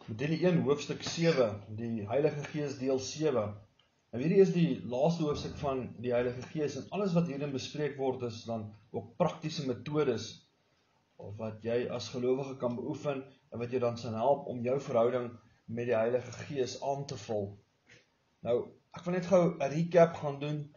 Deel 1 hoofstuk 7, die Heilige Gees deel 7. Nou hierdie is die laaste hoofstuk van die Heilige Gees en alles wat hierin bespreek word is dan ook praktiese metodes of wat jy as gelowige kan beoefen en wat jy dan sal help om jou verhouding met die Heilige Gees aan te vul. Nou, ek wil net gou 'n recap gaan doen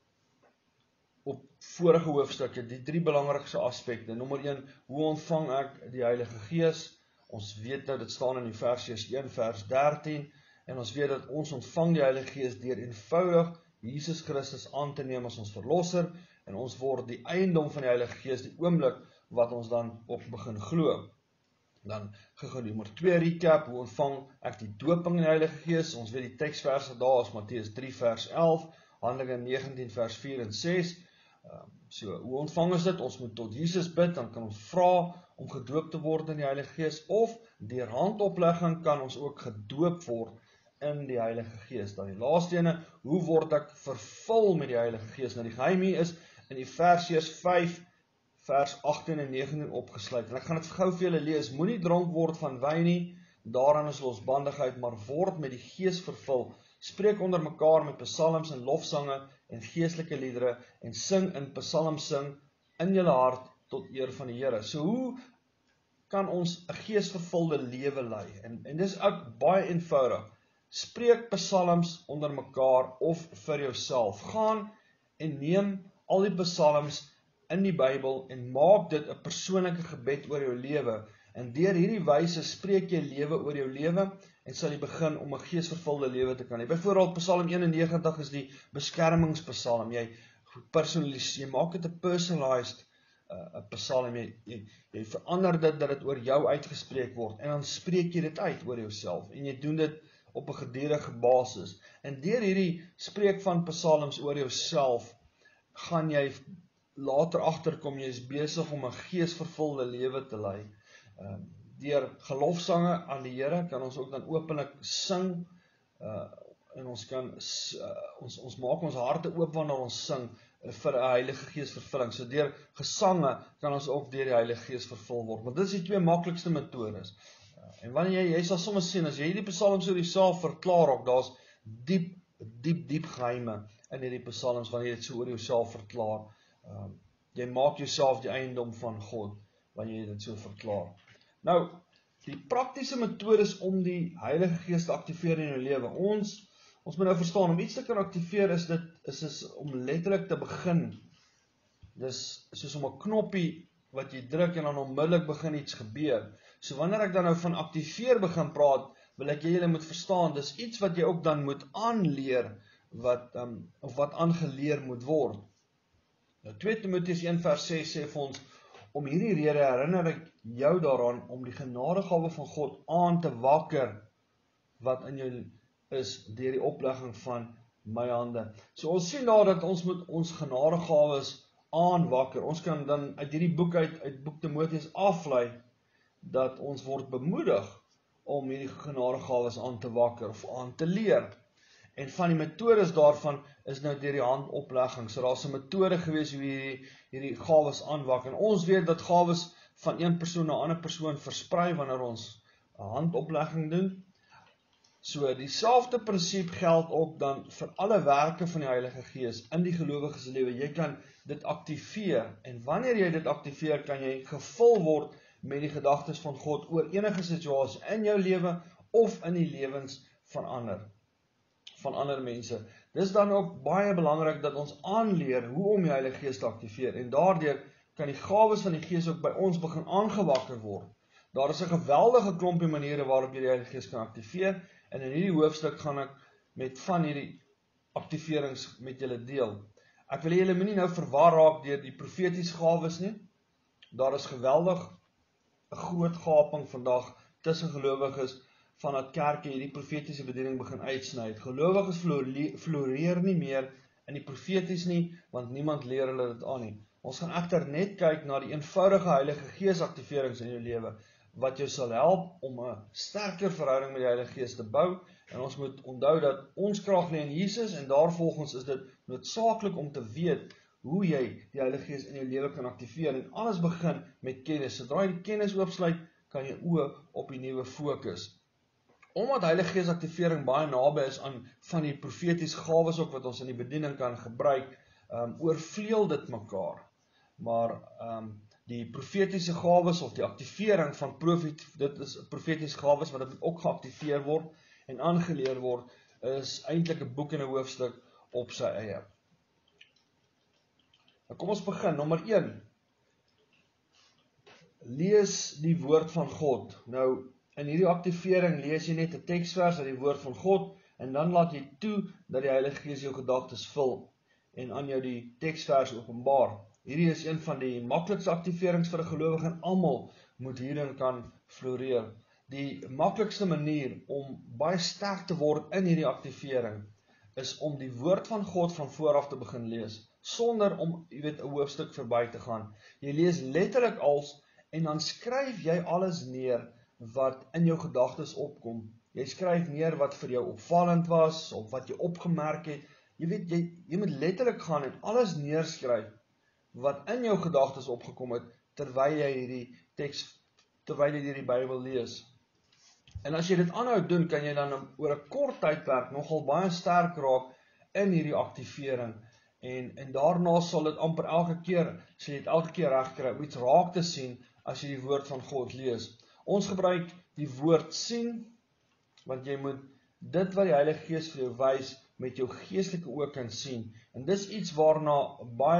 op vorige hoofstukke, die 3 belangrikste aspekte. Nommer 1, hoe ontvang ek die Heilige Gees? Ons weet nou, dit staan in Efesiërs 1 vers 13, en ons weet dat ons ontvang die Heilige Gees deur eenvoudig Jesus Christus aan te neem as ons verlosser, en ons word die eiendom van die Heilige Gees die oomblik wat ons dan op begin glo. Dan gou nommer 2 recap, hoe ontvang ek die dooping in die Heilige Gees? Ons weet die teksverse daar is Matteus 3 vers 11, Handelinge 19 vers 4 en 6. So, hoe ontvang ons dit? Ons moet tot Jesus bid, dan kan ons vra om gedoop te word in die Heilige Gees, of deur handoplegging kan ons ook gedoop word in die Heilige Gees. Dan die laaste ene, hoe word ek vervul met die Heilige Gees? Nou die geheim hier is in Efesiërs 5 vers 18 en 19 opgesluit. En ek gaan dit gou vir julle lees. Moenie dronk word van wyn nie, daaraan is losbandigheid, maar word met die Gees vervul. Spreek onder mekaar met psalms en lofsange en geestelike liedere en sing in psalms sing in julle hart tot eer van die Here. So hoe kan ons 'n geesvervulde lewe lei? En dis ook baie eenvoudig. Spreek psalms onder mekaar of vir jouself. Gaan en neem al die psalms in die Bybel en maak dit 'n persoonlike gebed oor jou lewe. En deur hierdie wyse spreek jy lewe oor jou lewe en sal jy begin om 'n geesvervulde lewe te kan hê. Byvoorbeeld Psalm 91 is die beskermingspsalm. Jy personaliseer, jy maak dit 'n personalized psalm. Jy verander dit dat dit oor jou uitgespreek word en dan spreek jy dit uit oor jouself en jy doen dit op 'n gedurende basis. En deur hierdie spreek van psalms oor jouself gaan jy later agterkom, jy is besig om 'n geesvervulde lewe te lei. Deur gelofsange aan die Here kan ons ook dan openlik sing, en ons kan ons maak ons harte oop wanneer ons sing vir 'n Heilige Gees vervulling. So deur gesange kan ons ook deur die Heilige Gees vervul word. Want dit is die 2 maklikste metodes. En wanneer jy sal sommer sien, as jy hierdie psalms oor jouself verklaar ook, daar's diep geheime in hierdie psalms wanneer jy dit so oor jouself verklaar. Jy maak jouself die eiendom van God wanneer jy dit so verklaar. Nou, die praktiese metodes om die Heilige Gees te aktiveer in jou lewe. Ons moet nou verstaan, om iets te kan aktiveer is om letterlik te begin. Dis soos om 'n knoppie wat jy druk en dan onmiddellik begin iets gebeur. So wanneer ek dan nou van aktiveer begin praat, wil ek julle moet verstaan, dis iets wat jy ook dan moet aanleer, of wat aangeleer moet word. Nou 2 Timoteus 1 vers 6 sê vir ons, om hierdie rede herinner ek jou daaraan om die genadegawe van God aan te wakker wat in jou is deur die oplegging van my hande. So ons sien daar dat ons moet ons genadegawes aanwakker. Ons kan dan uit hierdie boek uit boek Timoteus aflei dat ons word bemoedig om hierdie genadegawes aan te wakker of aan te leer. En van die metodes daarvan is nou deur die handoplegging. So daar's 'n metode gewees hoe hierdie gawes aanwak. En ons weet dat gawes van een persoon na 'n ander persoon versprei wanneer ons 'n handoplegging doen. So dieselfde prinsip geld ook dan vir alle werke van die Heilige Gees in die gelowiges se lewe. Jy kan dit aktiveer en wanneer jy dit aktiveer, kan jy gevul word met die gedagtes van God oor enige situasie in jou lewe of in die lewens van ander mense. Dis dan ook baie belangrik dat ons aanleer hoe om die Heilige Gees te aktiveer en daardeur kan die gawes van die Gees ook by ons begin aangewakker word. Daar is 'n geweldige klompie maniere waarop jy die Heilige Gees kan aktiveer en in hierdie hoofstuk gaan ek met van hierdie aktiverings met julle deel. Ek wil julle moenie nou verwar raak deur die profetiese gawes nie. Daar is geweldig 'n groot gaping vandag tussen gelowiges vandat kerke hierdie profetiese bediening begin uitsny. Gelowiges floreer nie meer in die profeties nie, want niemand leer hulle dit aan nie. Ons gaan egter net kyk na die eenvoudige Heilige Gees aktiverings in jou lewe, wat jou sal help om 'n sterker verhouding met die Heilige Gees te bou, en ons moet onthou dat ons krag lê in Jesus, en daarvolgens is dit noodsaaklik om te weet hoe jy die Heilige Gees in jou lewe kan aktiveer, en alles begin met kennis. Sodra jy die kennis oopsluit, kan jy oë op die nuwe fokus. Omdat Heilige Gees aktivering baie naby is aan van die profetiese gawes ook wat ons in die bediening kan gebruik, oorvleuel dit mekaar. Maar die profetiese gawes of die aktivering van dit is profetiese gawes wat dit ook geaktiveer word en aangeleer word, is eintlik 'n boek en 'n hoofstuk op sy eie. Nou kom ons begin. Nommer 1. Lees die woord van God. Nou, in hierdie aktivering lees jy net 'n teksvers uit die woord van God en dan laat jy toe dat die Heilige Gees jou gedagtes vul en aan jou die teksvers openbaar. Hierdie is een van die maklikste aktiverings vir 'n gelowige en almal moet hierin kan floreer. Die maklikste manier om baie sterk te word in hierdie aktivering is om die woord van God van vooraf te begin lees, sonder om, 'n hoofstuk verby te gaan. Jy lees letterlik als en dan skryf jy alles neer wat in jou gedagtes opkom. Jy skryf neer wat vir jou opvallend was, of wat jy opgemerk het. Jy moet letterlik gaan en alles neerskryf wat in jou gedagtes opgekom het, terwyl jy hierdie Bybel lees. En as jy dit aanhou doen, kan jy dan oor 'n kort tydperk nogal baie sterk raak in hierdie aktivering. En daarna sal dit amper elke keer reg kry om iets raak te sien as jy die woord van God lees. Ons gebruik die woord sien, want jy moet dit wat die Heilige Gees vir jou wys met jou geestelike oë kan sien. En dis iets waaraan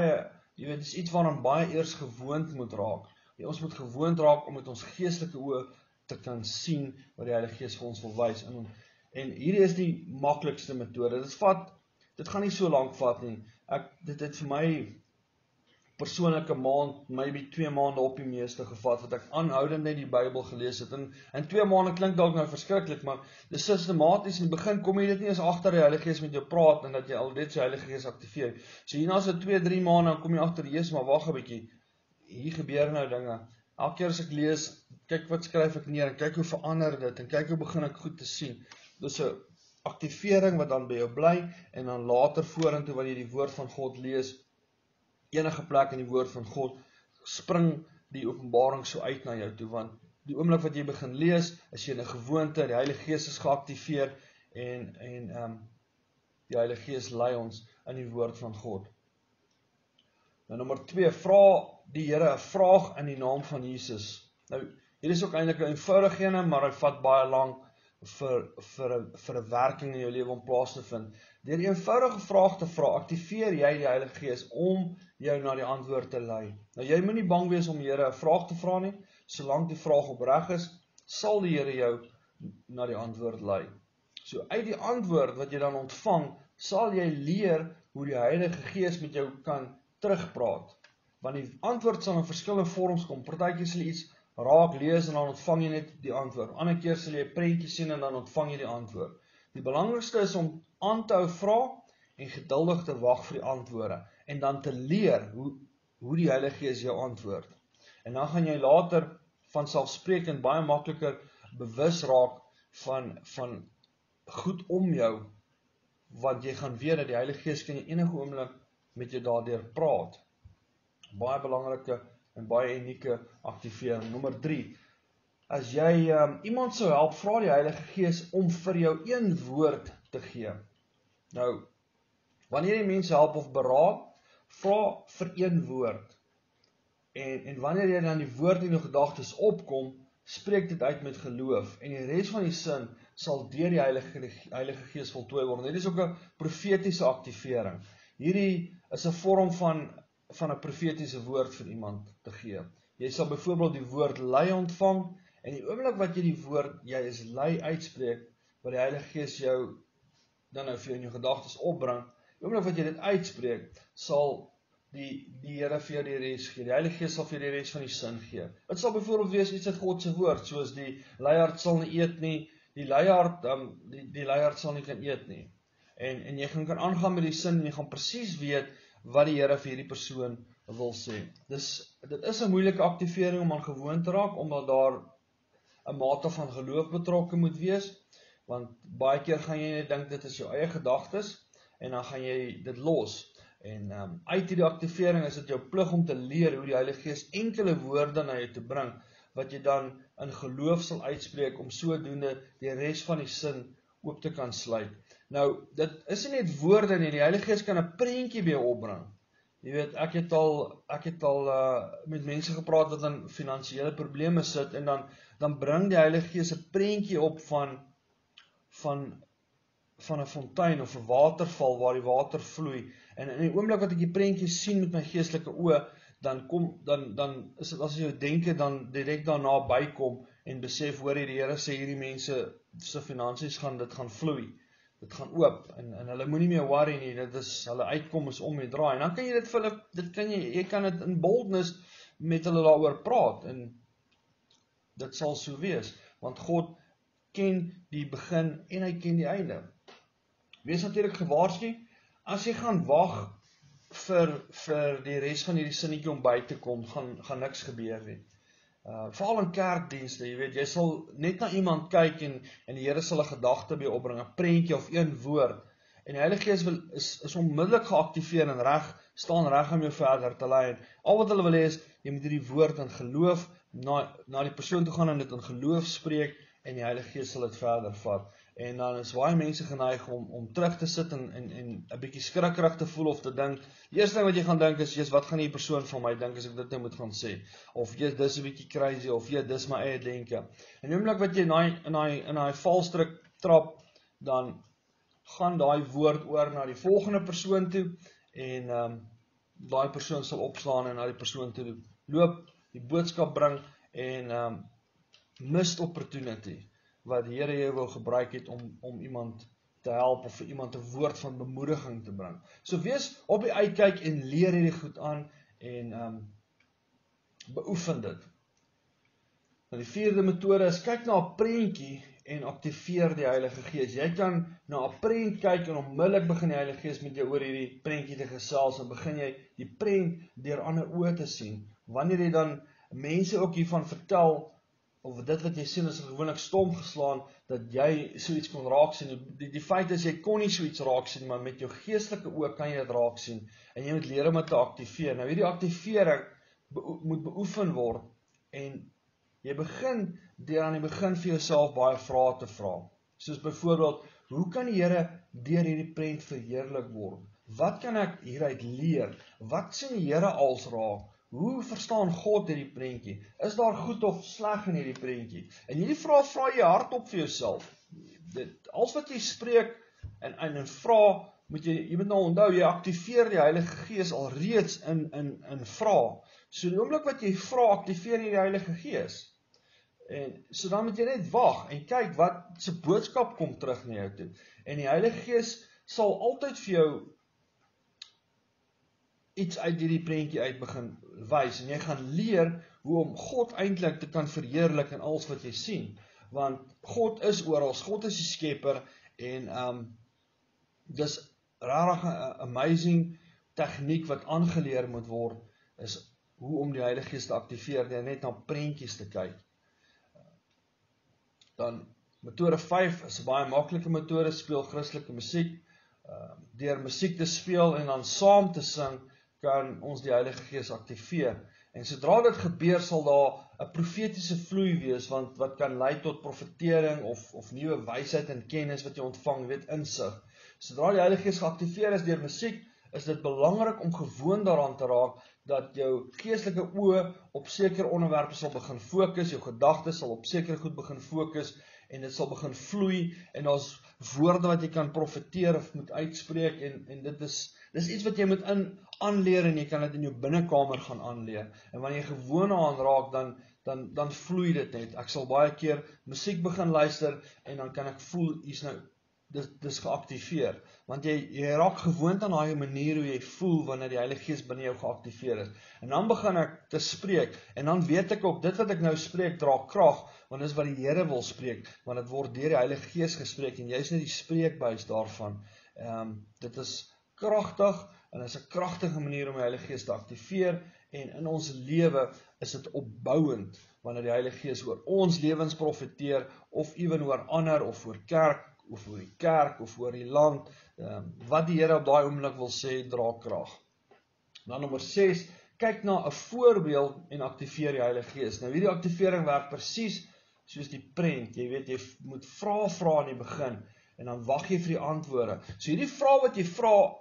baie eers gewoond moet raak. Ons moet gewoond raak om met ons geestelike oë te kan sien wat die Heilige Gees vir ons wil wys. En hierdie is die maklikste metode. Dit gaan nie so lank vat nie. Dit het vir my persoonlike maand, maybe 2 maande op die meeste gevat, wat ek aanhoudend net die Bybel gelees het. En 2 maande klink dalk nou verskriklik, maar dis sistematies. In die begin kom jy dit nie eens agter die Heilige Gees met jou praat, en dat jy al dit sy Heilige Gees aktiveer. So hierna so 2-3 maande, dan kom jy agter, Jesus, maar wag 'n bietjie, hier gebeur nou dinge. Elke keer as ek lees, kyk wat skryf ek neer, en kyk hoe verander dit, en kyk hoe begin ek goed te sien. Dis 'n aktivering wat dan by jou bly, en dan later vorentoe, wanneer jy die woord van God lees, enige plek in die woord van God, spring die openbaring so uit na jou toe, want die oomblik wat jy begin lees, is jy in 'n gewoonte, die Heilige Gees is geaktiveer, en die Heilige Gees lei ons in die woord van God. Nou, nommer 2, vra die Here 'n vraag in die naam van Jesus. Nou, hier is ook eintlik 'n eenvoudige ene, maar hy vat baie lank vir 'n werking in jou lewe om plaas te vind. Deur die eenvoudige vraag te vra, aktiveer jy die Heilige Gees om jou na die antwoord te lei. Nou, jy moet nie bang wees om die Here 'n vraag te vra nie. Solank die vraag opreg is, sal die Here jou na die antwoord lei. So uit die antwoord wat jy dan ontvang, sal jy leer hoe die Heilige Gees met jou kan terugpraat. Want die antwoord sal in verskillende vorms kom. Partykeer sal jy iets raak lees en dan ontvang jy net die antwoord. Ander keer sal jy 'n prentjie sien en dan ontvang jy die antwoord. Die belangrikste is om aan te hou vra en geduldig te wag vir die antwoorde. En dan te leer hoe die Heilige Gees jou antwoord. En dan gaan jy later vanselfsprekend baie makliker bewus raak van goed om jou, want jy gaan weet dat die Heilige Gees kan jy enige oomblik met jou daardeur praat. Baie belangrike en baie unieke aktivering. Nommer 3, as jy iemand sou help, vra die Heilige Gees om vir jou een woord te gee. Nou, wanneer jy mense help of beraad, vra vir een woord. En wanneer jy dan die woord in jou gedagtes opkom, spreek dit uit met geloof. En die res van die sin sal deur die Heilige Gees voltooi word. Dit is ook 'n profetiese aktivering. Hierdie is 'n vorm van 'n profetiese woord vir iemand te gee. Jy sal byvoorbeeld die woord lei ontvang, en die oomblik wat jy die woord, jy is lei uitspreek, wat die Heilige Gees jou dan nou vir jou in jou gedagtes opbring, die oomblik wat jy dit uitspreek, sal die Here vir jou die res gee. Die Heilige Gees sal vir jou die res van die sin gee. Dit sal byvoorbeeld wees iets uit God se woord, soos die luiaard sal nie eet nie, die luiaard sal nie kan eet nie. En jy kan aangaan met die sin, en jy gaan presies weet wat die Here vir hierdie persoon wil sê. Dit is 'n moeilike aktivering om aan gewoon te raak, omdat daar 'n mate van geloof betrokke moet wees, want baie keer gaan jy net dink dit is jou eie gedagtes, en dan gaan jy dit los. En uit hierdie aktivering is dit jou plig om te leer hoe die Heilige Gees enkele woorde na jou te bring, wat jy dan in geloof sal uitspreek om sodoende die res van die sin oop te kan sluit. Nou, dit is nie net woorde nie, die Heilige Gees kan 'n prentjie by jou opbring. Jy weet, ek het al met mense gepraat wat aan finansiële probleme sit, en dan bring die Heilige Gees 'n prentjie op van 'n fontein of 'n waterval waar die water vloei. En in die oomblik wat ek die prentjie sien met my geestelike oë, dan is dit as jy denke dan direk daarna bykom en besef, hoor die Here sê hierdie mense se finansies gaan vloei. Dit gaan oop, en hulle moenie meer worry nie, hulle uitkom is om die draai, en dan kan jy dit vir hulle, jy kan dit in boldness met hulle daaroor praat, en dit sal so wees, want God ken die begin en hy ken die einde. Wees natuurlik gewaarsku, as jy gaan wag vir die res van hierdie sinnetjie om by te kom, gaan niks gebeur nie. Veral in kerkdienste, jy weet, jy sal net na iemand kyk en die Here sal 'n gedagte by jou opbring, 'n prentjie of een woord, en die Heilige Gees is onmiddellik geaktiveer en staan reg om jou verder te lei. Al wat hulle wil hê is, jy moet hierdie woord in geloof na die persoon toe gaan en dit in geloof spreek, en die Heilige Gees sal dit verder vat. En dan is baie mense geneig om terug te sit en 'n bietjie skrikkerig te voel of te dink. Die eerste ding wat jy gaan dink is, wat gaan die persoon van my dink as ek dit nou moet gaan sê? Of dis 'n bietjie crazy, of dis my eie denke. En die oomblik wat jy in daai valstrik trap, dan gaan daai woord oor na die volgende persoon toe, en daai persoon sal opstaan en na die persoon toe loop, die boodskap bring, en missed opportunity, wat die Here jou wil gebruik het om iemand te help, of vir iemand 'n woord van bemoediging te bring. So wees op die uitkyk en leer hierdie goed aan, en beoefen dit. Nou die vierde metode is, kyk na 'n prentjie en aktiveer die Heilige Gees. Jy kan na 'n prent kyk en onmiddellik begin die Heilige Gees met jou oor hierdie prentjie te gesels, en begin jy die prent deur ander oë te sien. Wanneer jy dan mense ook hiervan vertel, of dit wat jy sien is gewoonlik stom geslaan, dat jy so iets kon raak sien. Die feit is, jy kon nie so iets raak sien, maar met jou geestelike oë kan jy dit raak sien, en jy moet leer om dit te aktiveer. Nou hierdie aktivering moet beoefen word, en jy begin deur aan die begin vir jouself baie vrae te vra. Soos byvoorbeeld, hoe kan die Here deur hierdie prent verheerlik word? Wat kan ek hieruit leer? Wat sien die Here als raak? Hoe verstaan God hierdie prentjie? Is daar goed of sleg in hierdie prentjie? En hierdie vrae vra jy hardop vir jouself. Als wat jy spreek en vra, jy moet nou onthou, jy aktiveer die Heilige Gees alreeds in vra. So die oomblik wat jy vra, aktiveer jy die Heilige Gees. En so dan moet jy net wag en kyk wat se boodskap kom terug na jou toe. En die Heilige Gees sal altyd vir jou iets uit hierdie prentjie uit begin wys, en jy gaan leer hoe om God eintlik te kan verheerlik in alles wat jy sien, want God is oral, God is die skepper, en dis regtig 'n amazing tegniek wat aangeleer moet word, is hoe om die Heilige Gees te aktiveer, deur net na prentjies te kyk. Dan metode 5 is 'n baie maklike metode, speel Christelike musiek. Deur musiek te speel en dan saam te sing, kan ons die Heilige Gees aktiveer. En sodra dit gebeur, sal daar 'n profetiese vloei wees, wat kan lei tot profetering of nuwe wysheid en kennis wat jy ontvang, weet, insig. Sodra die Heilige Gees geaktiveer is deur musiek, is dit belangrik om gewoon daaraan te raak dat jou geestelike oë op sekere onderwerpe sal begin fokus, jou gedagtes sal op sekere goed begin fokus, en dit sal begin vloei, en daar's woorde wat jy kan profeteer of moet uitspreek, en dit is iets wat jy moet aanleer, en jy kan dit in jou binnekamer gaan aanleer. En wanneer jy gewoon aan raak, dan vloei dit net. Ek sal baie keer musiek begin luister, en dan kan ek voel, dis geaktiveer. Want jy raak gewoond aan daai manier hoe jy voel, wanneer die Heilige Gees binne jou geaktiveer is. En dan begin ek te spreek, en dan weet ek ook, dit wat ek nou spreek, dra krag, want dis wat die Here wil spreek, want dit word deur die Heilige Gees gespreek, en jy is net die spreekbuis daarvan. Dit is kragtig, en is 'n kragtige manier om die Heilige Gees te aktiveer, en in ons lewe is dit opbouend, wanneer die Heilige Gees oor ons lewens profeteer, of ewen oor ander, of oor kerk, of oor die kerk, of oor die land, wat die Here op daai oomblik wil sê, dra krag. Dan nommer 6, kyk na 'n voorbeeld en aktiveer die Heilige Gees. Nou hierdie aktivering werk presies soos die prent. Jy weet, jy moet vra in die begin en dan wag jy vir die antwoorde. So hierdie vraag wat jy vra,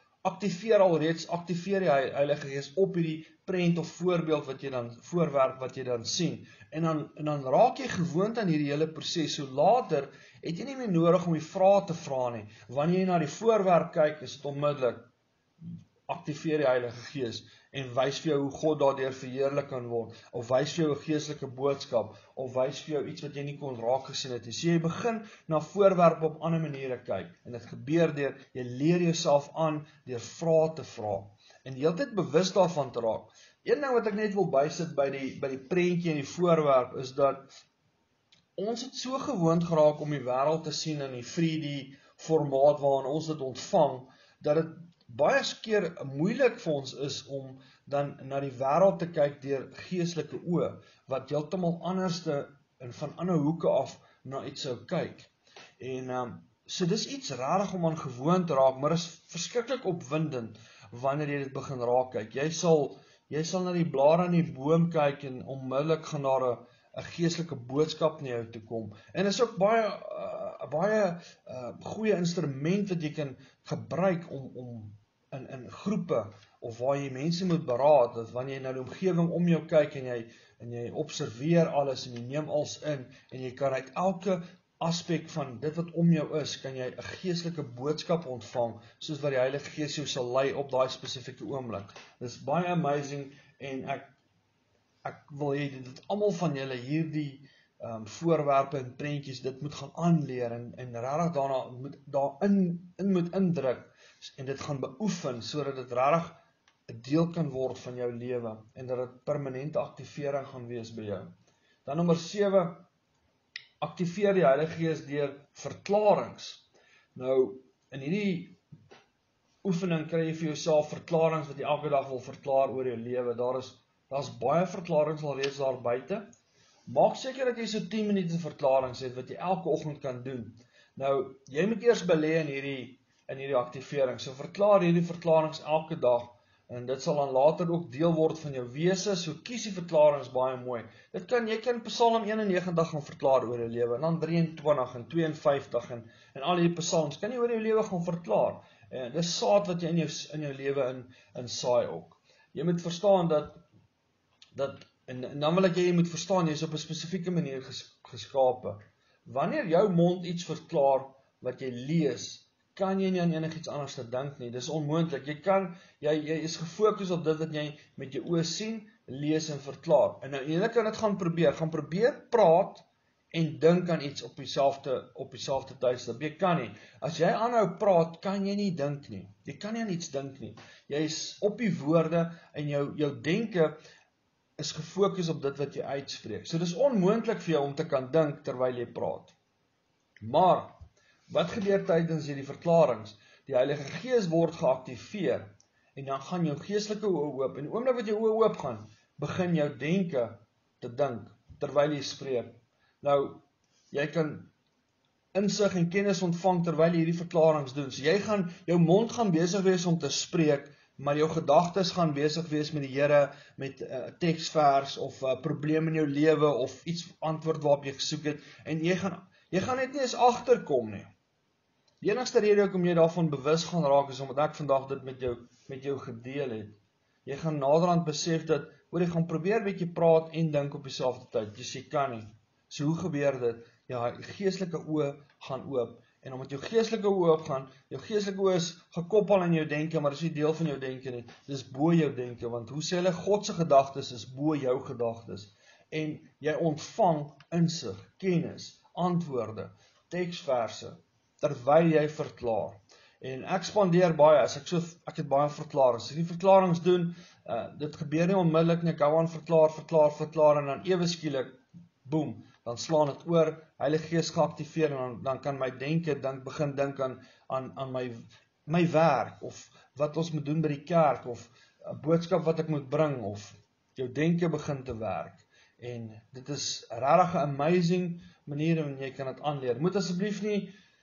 aktiveer die Heilige Gees op hierdie prent of voorbeeld voorwerp wat jy dan sien. En dan raak jy gewoond aan hierdie hele proses. So later het jy nie meer nodig om die vraag te vra nie. Wanneer jy na die voorwerp kyk, is dit onmiddellik aktiveer die Heilige Gees en wys vir jou hoe God daardeur verheerlik kan word, of wys vir jou 'n geestelike boodskap, of wys vir jou iets wat jy nie kon raak gesien het. So jy begin na voorwerpe op ander maniere kyk, en dit gebeur deur, jy leer jouself aan deur vrae te vra, en die hele tyd bewus daarvan te raak. Een ding wat ek net wil bysit by die prentjie en die voorwerp, is dat ons het so gewoond geraak om die wêreld te sien in die 3D formaat waarin ons dit ontvang, dat dit baie keer moeilik vir ons is om dan na die wêreld te kyk deur geestelike oë, wat heeltemal anderste en van ander hoeke af na iets sou kyk. En so dis iets rarig om aan gewoon te raak, maar is verskriklik opwindend wanneer jy dit begin raak kyk. Jy sal na die blare aan die boom kyk en onmiddellik gaan daar 'n geestelike boodskap na jou toe kom. En is ook baie goeie instrument wat jy kan gebruik om in groepe, of waar jy mense moet beraad, dat wanneer jy na die omgewing om jou kyk en jy observeer alles en jy neem alles in, en jy kan uit elke aspek van dit wat om jou is, kan jy 'n geestelike boodskap ontvang, soos wat die Heilige Gees jou sal lei op daai spesifieke oomblik. Dit is baie amazing, en ek wil hê dat almal van julle hierdie voorwerpe en prentjies dit moet gaan aanleer, en regtig daarna moet indruk, en dit gaan beoefen, sodat dit regtig 'n deel kan word van jou lewe, en dat dit permanente aktivering gaan wees by jou. Dan nommer 7, aktiveer die Heilige Gees deur verklarings. Nou, in hierdie oefening kry jy vir jouself verklarings wat jy elke dag wil verklaar oor jou lewe. Daar's baie verklarings alreeds daar buite. Maak seker dat jy so 10 minute verklarings het wat jy elke oggend kan doen. Nou, jy moet eers belê in hierdie aktivering. So verklaar hierdie verklarings elke dag, en dit sal dan later ook deel word van jou wese. So kies die verklarings baie mooi. Jy kan Psalm 91 gaan verklaar oor jou lewe, en dan 23 en 52 en al die psalms kan jy oor jou lewe gaan verklaar. En dis saad wat jy in jou lewe in saai ook. Jy moet verstaan en dan wil ek jy moet verstaan, jy is op 'n spesifieke manier geskape. Wanneer jou mond iets verklaar wat jy lees, kan jy nie aan enigiets anders te dink nie. Dis onmoontlik. Jy is gefokus op dit wat jy met jou oë sien, lees en verklaar. En nou, jy kan dit gaan probeer praat en dink aan iets op dieselfde tydstip. Jy kan nie. As jy aanhou praat, kan jy nie dink nie. Jy kan nie aan iets dink nie. Jy is op die woorde, en jou denke is gefokus op dit wat jy uitspreek. So dis onmoontlik vir jou om te kan dink terwyl jy praat. Maar wat gebeur tydens hierdie verklarings? Die Heilige Gees word geaktiveer, en dan gaan jou geestelike oë oop, en die oomblik wat jou oë oop gaan, begin jou denke te dink, terwyl jy spreek. Nou, jy kan insig en kennis ontvang terwyl jy hierdie verklarings doen. So jou mond gaan besig wees om te spreek, maar jou gedagtes gaan besig wees met die Here, met teksvers, of probleem in jou lewe, of iets antwoord waarop jy gesoek het, en jy gaan net nie eens agterkom nie. Die enigste rede hoekom jy daarvan bewus gaan raak, is omdat ek vandag dit met jou gedeel het. Jy gaan naderhand besef dat, jy gaan probeer bietjie praat en dink op dieselfde tyd, jy kan nie. So hoe gebeur dit? Ja, geestelike oë gaan oop, en omdat jou geestelike oë oopgaan, jou geestelike oë is gekoppel aan jou denke, maar dis nie deel van jou denke nie, dis bo jou denke, want hoe sê hulle, God se gedagtes is bo jou gedagtes, en jy ontvang insig, kennis, antwoorde, teksverse, terwyl jy verklaar. En ek spandeer baie, ek het baie verklarings. As ek die verklarings doen, dit gebeur nie onmiddellik nie, ek hou aan verklaar, en dan ewe skielik, boem, dan slaan dit oor, Heilige Gees geaktiveer, en dan kan my denke begin dink aan my werk, of wat ons moet doen by die kerk, of 'n boodskap wat ek moet bring, of jou denke begin te werk. En dit is regtig 'n amazing manier, en jy kan dit aanleer. Moet asseblief nie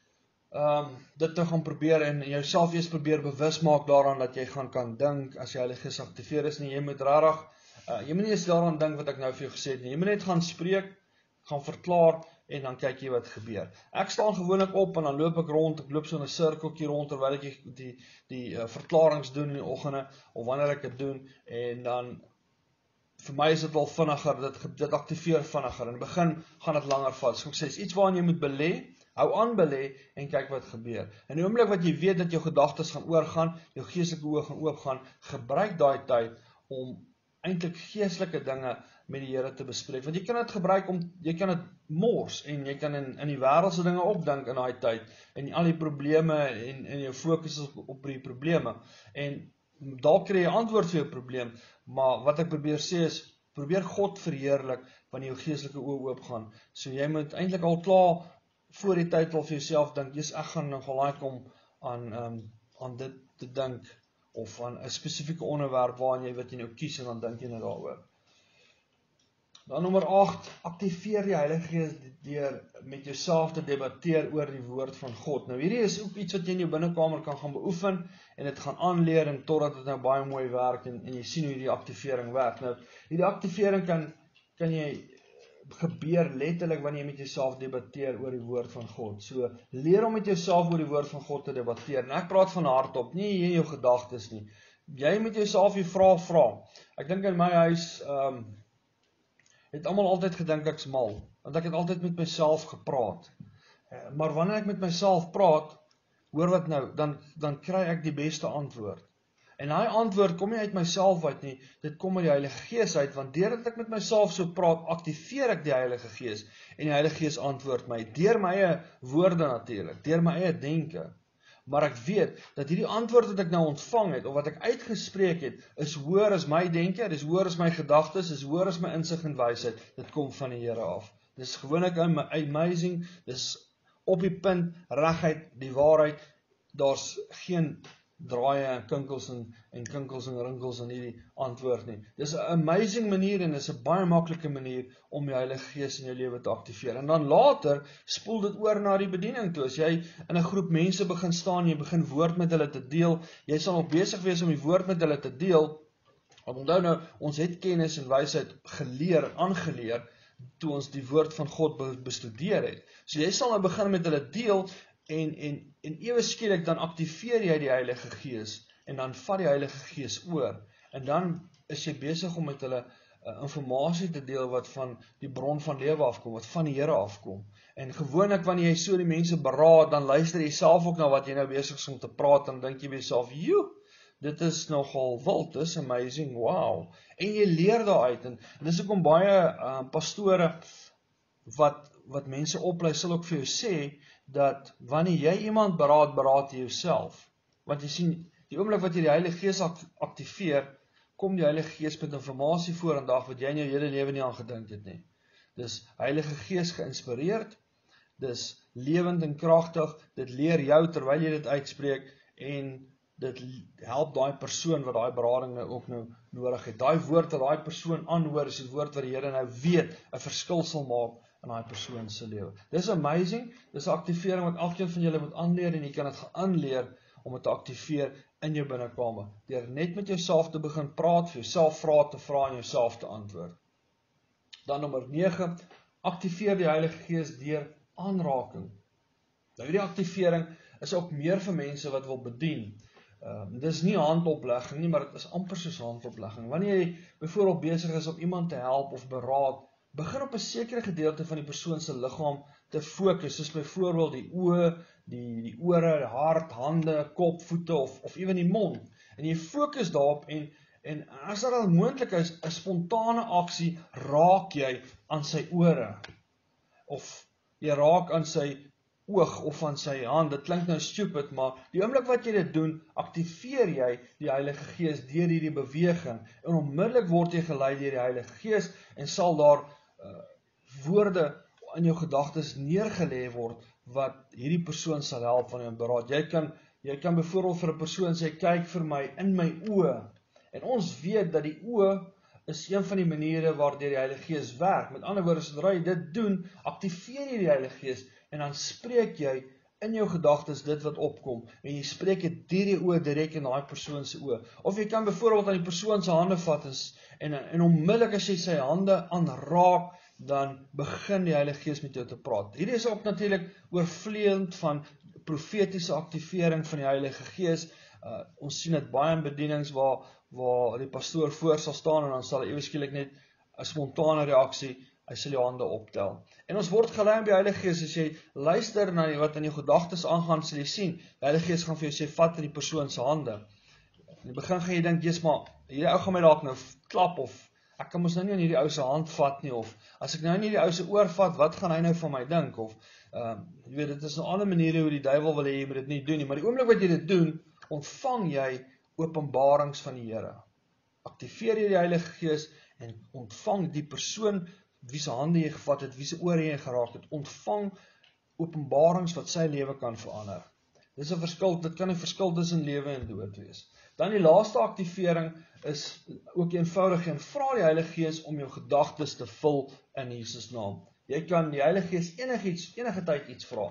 dit te gaan probeer en jouself eers probeer bewus maak daaraan dat jy kan dink as jy Heilige Gees aktiveer is nie. Jy moet rarig, jy moet nie eens daaraan dink wat ek nou vir jou gesê het nie. Jy moet net gaan spreek, gaan verklaar en dan kyk jy wat gebeur. Ek staan gewoonlik op en dan loop ek rond, ek loop so in 'n sirkeltjie rond terwyl ek die verklarings doen in die oggende of wanneer ek dit doen en dan vir my is dit wel vinniger, dit aktiveer vinniger. In die begin gaan dit langer vat. So ek sê, is iets waarin jy moet belê, hou aan belê en kyk wat gebeur. In die oomblik wat jy weet dat jou gedagtes gaan oorgaan, jou geestelike oë gaan oopgaan, gebruik daai tyd om eintlik geestelike dinge met die Here te bespreek. Want jy kan dit gebruik jy kan dit mors en jy kan in die wêreldse dinge opdink in daai tyd en al die probleme en jou fokus op die probleme. En dalk kry jy antwoord vir jou probleem, maar wat ek probeer sê is, probeer God verheerlik wanneer jou geestelike oë oopgaan. So jy moet eintlik al klaar voor die tyd al vir jouself dink, ek gaan nou gelyk om aan dit te dink, of aan 'n spesifieke onderwerp waarin jy wat jy nou kies en dan dink jy nou daaroor. Dan nommer 8, aktiveer die Heilige Gees deur met jouself te debatteer oor die woord van God. Nou hierdie is ook iets wat jy in jou binnekamer kan gaan beoefen en dit gaan aanleer en totdat dit nou baie mooi werk en jy sien hoe die aktivering werk. Nou hierdie aktivering kan jy gebeur letterlik wanneer jy met jouself debatteer oor die woord van God. So leer om met jouself oor die woord van God te debatteer. En ek praat van hardop, nie in jou gedagtes nie. Jy moet jouself die vraag vra. Ek dink in my huis het almal altyd gedink ek's mal, want ek het altyd met myself gepraat. Maar wanneer ek met myself praat, hoor wat nou, dan kry ek die beste antwoord. En daai antwoord kom nie uit myself uit nie, dit kom uit die Heilige Gees uit, want deurdat ek met myself so praat, aktiveer ek die Heilige Gees, en die Heilige Gees antwoord my, deur my eie woorde natuurlik, deur my eie denke. Maar ek weet, dat hierdie antwoord wat ek nou ontvang het, of wat ek uitgespreek het, is hoër as my denke, dis hoër as my gedagtes, is hoër as my insig en wysheid, dit kom van die Here af. Dis gewoonlik amazing, dis op die punt, regheid, die waarheid, daar's geen draaie, kinkels en rinkels in hierdie antwoord nie. Dis 'n amazing manier en dis 'n baie maklike manier om die Heilige Gees in jou lewe te aktiveer. En dan later spoel dit oor na die bediening toe. As jy in 'n groep mense begin staan, jy begin woord met hulle te deel, jy sal nog besig wees om die woord met hulle te deel. Want onthou nou, ons het kennis en wysheid aangeleer toe ons die woord van God bestudeer het. So jy sal nou begin met hulle deel en ewe skielik dan aktiveer jy die Heilige Gees en dan vat die Heilige Gees oor en dan is jy besig om met hulle informasie te deel wat van die bron van lewe afkom, wat van die Here afkom. En gewoonlik wanneer jy so die mense beraad, dan luister jy self ook na wat jy nou besig is om te praat en dink jy by jouself, "Joe, dit is nogal wild, dis amazing, wow." En jy leer daaruit en dis hoekom baie pastore wat mense oplei sal ook vir jou sê dat wanneer jy iemand beraad jy jouself. Want jy sien, die oomblik wat jy die Heilige Gees aktiveer, kom die Heilige Gees met informasie vorendag wat jy in jou hele lewe nie aan gedink het nie. Dis Heilige Gees geïnspireerd, dis lewend en kragtig, dit leer jou terwyl jy dit uitspreek en dit help daai persoon wat daai berading nou ook nou nodig het. Daai woord wat daai persoon aanhoor is die woord wat die Here nou weet 'n verskil sal maak in daai persoon se lewe. Dis amazing, dis 'n aktivering wat elkeen van julle moet aanleer en jy kan dit gaan aanleer om dit te aktiveer in jou binnekamer. Deur net met jouself te begin praat, vir jouself vrae te vra en jouself te antwoord. Dan nommer 9, aktiveer die Heilige Gees deur aanraking. Nou hierdie aktivering is ook meer vir mense wat wil bedien. Dis nie handoplegging nie, maar dit is amper soos handoplegging. Wanneer jy byvoorbeeld besig is om iemand te help of beraad, begin op 'n sekere gedeelte van die persoon se liggaam te fokus, soos byvoorbeeld die oë, die ore, die hart, hande, kop, voete of ewen die mond. En jy fokus daarop en as dit al moontlik is, 'n spontane aksie, raak jy aan sy ore. Of jy raak aan sy oog of aan sy hand. Dit klink nou stupid, maar die oomblik wat jy dit doen, aktiveer jy die Heilige Gees deur hierdie beweging en onmiddellik word jy gelei deur die Heilige Gees en sal daar woorde in jou gedagtes neergelê word wat hierdie persoon sal help van jou beraad. Jy kan byvoorbeeld vir 'n persoon sê, kyk vir my in my oë. En ons weet dat die oë is een van die maniere waardeur die Heilige Gees werk. Met ander woorde, sodra jy dit doen, aktiveer jy die Heilige Gees en dan spreek jy in jou gedagtes dit wat opkom, en jy spreek dit deur die oë direk in daai persoon se oë. Of jy kan byvoorbeeld aan die persoon se hande vat en onmiddellik as jy sy hande aanraak, dan begin die Heilige Gees met jou te praat. Hierdie is ook natuurlik oorvloeiend van profetiese aktivering van die Heilige Gees. Ons sien dit baie in bedienings waar die pastoor voor sal staan en dan sal hy ewe skielik net 'n spontane reaksie, hy sal jou hande optel. En ons word gelei by die Heilige Gees, as jy luister na wat in jou gedagtes aangaan, sal jy sien, die Heilige Gees gaan vir jou sê, vat in die persoon se hande. In die begin gaan jy dink, jy's maar, hierdie ou gaan my dalk nou klap, of ek kan mos nou nie in hierdie ou se hand vat nie, of as ek nou nie hierdie ou se oor vat, wat gaan hy nou van my dink, of, jy weet, dit is nou ander maniere hoe die duiwel wil hê jy moet dit nie doen nie, maar die oomblik wat jy dit doen, ontvang jy openbarings van die Here. Aktiveer jy die Heilige Gees en ontvang die persoon wie se hande jy gevat het, wie se ore jy geraak het, ontvang openbarings wat sy lewe kan verander. Dit kan 'n verskil tussen lewe en dood wees. Dan die laaste aktivering is ook eenvoudig, en vra die Heilige Gees om jou gedagtes te vul in Jesus naam. Jy kan die Heilige Gees enige tyd iets vra.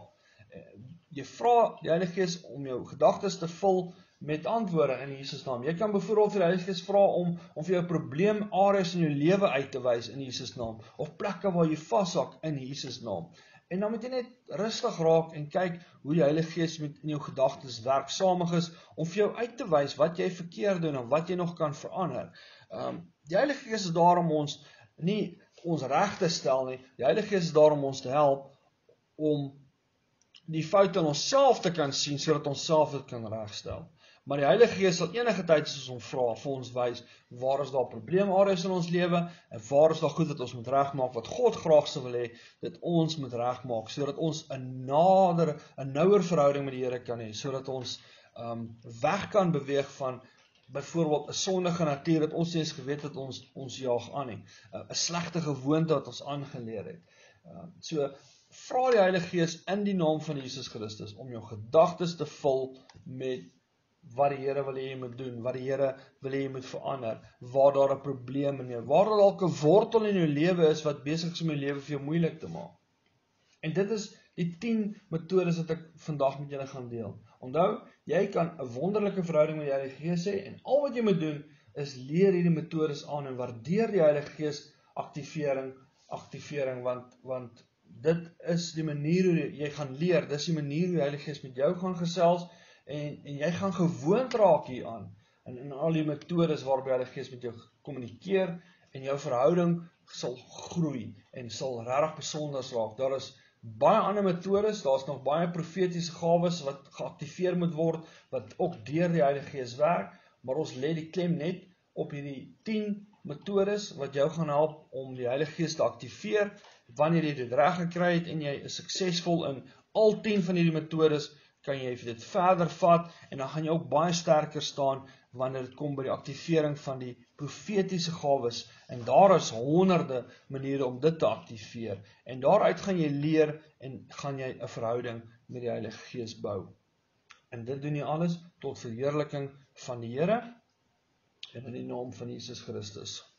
Jy vra die Heilige Gees om jou gedagtes te vul met antwoorde in Jesus naam. Jy kan byvoorbeeld vir die Heilige Gees vra om vir jou probleemareas in jou lewe uit te wys in Jesus naam, of plekke waar jy vashak in Jesus naam. En dan moet jy net rustig raak en kyk hoe die Heilige Gees met in jou gedagtes werksamig is, om vir jou uit te wys wat jy verkeerd doen en wat jy nog kan verander. Die Heilige Gees is daar om ons nie ons reg te stel nie. Die Heilige Gees is daar om ons te help om die foute in onsself te kan sien, sodat ons self dit kan regstel. Maar die Heilige Gees sal enige tyd as ons vra, vir ons wys, waar is daar probleemareas in ons lewe, en waar is daar goed wat ons moet regmaak, wat God graag sou wil hê, dat ons moet regmaak, sodat ons 'n nouer verhouding met die Here kan hê, sodat ons weg kan beweeg van byvoorbeeld 'n sondige natuur, dat ons nie eens geweet het ons jaag aan nie, 'n slegte gewoonte wat ons aangeleer het. So, vra die Heilige Gees in die naam van Jesus Christus, om jou gedagtes te vul met wat die Here wil hê jy moet doen, wat die Here wil hê jy moet verander, waar daar 'n probleem in jou, waar daar dalk 'n wortel in jou lewe is, wat besig is om jou lewe vir jou moeilik te maak. En dit is die 10 metodes wat ek vandag met julle gaan deel. Onthou, jy kan 'n wonderlike verhouding met die Heilige Gees hê, en al wat jy moet doen, is leer hierdie metodes aan, en waardeer die Heilige Gees aktivering, want dit is die manier hoe jy gaan leer, dit is die manier hoe die Heilige Gees met jou gaan gesels, en jy gaan gewoond raak hieraan, en al die metodes waarby die Heilige Gees met jou kommunikeer, en jou verhouding sal groei, en sal regtig besonder raak. Daar is baie ander metodes, daar is nog baie profetiese gawes wat geaktiveer moet word, wat ook deur die Heilige Gees werk, maar ons lê die klem net op hierdie 10 metodes, wat jou gaan help om die Heilige Gees te aktiveer, wanneer jy dit reg gekry het, en jy is suksesvol in al 10 van hierdie metodes, kan jy dit verder vat, en dan gaan jy ook baie sterker staan, wanneer dit kom by die aktivering van die profetiese gawes, en daar is honderde maniere om dit te aktiveer, en daaruit gaan jy leer, en gaan jy 'n verhouding met die Heilige Gees bou. En dit doen jy alles tot verheerliking van die Here, en in die naam van Jesus Christus.